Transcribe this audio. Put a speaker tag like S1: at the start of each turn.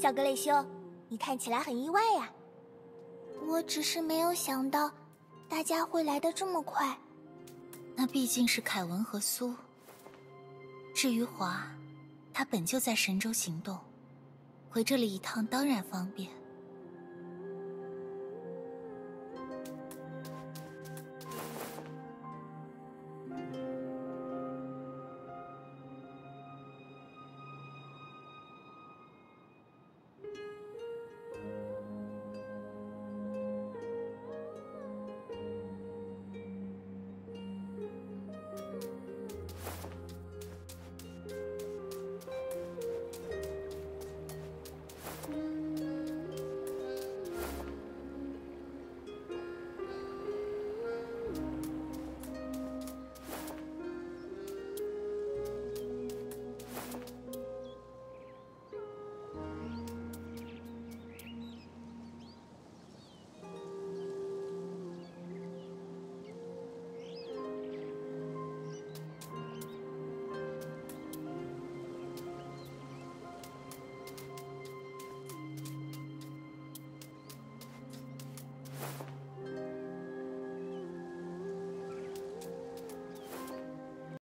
S1: 小格雷修，你看起来很意外呀。
S2: 我只是没有想到大家会来得这么快。
S3: 那毕竟是凯文和苏。至于华，他本就在神州行动，回这里一趟当然方便。